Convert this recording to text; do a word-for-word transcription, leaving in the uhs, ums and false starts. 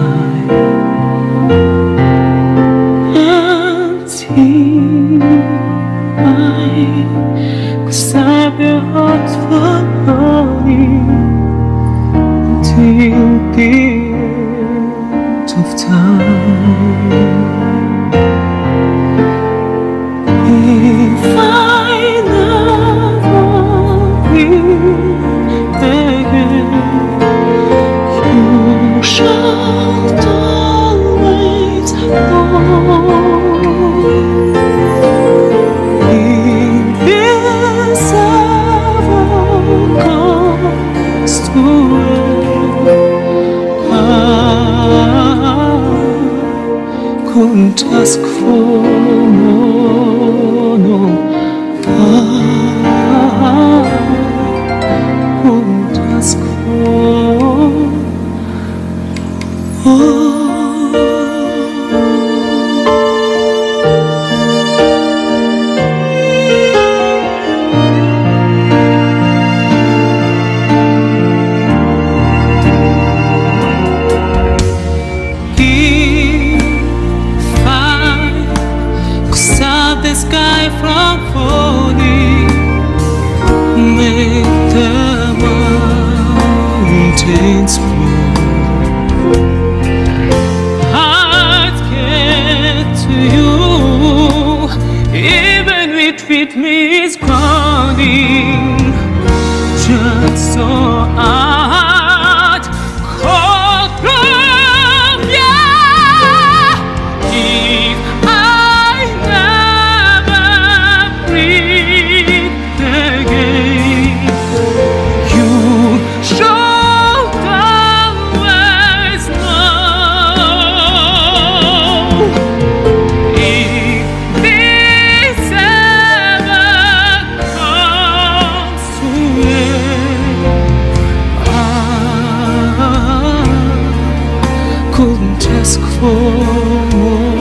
Until I could have your heart for holding until the end of time. If I never will again, you shall always know. If this ever comes to end, I couldn't ask for more, no. I couldn't ask for more. The sky from falling, make the mountains move. I'd get to you, even if it means crawling, just so I'd call from you. If I couldn't ask for more.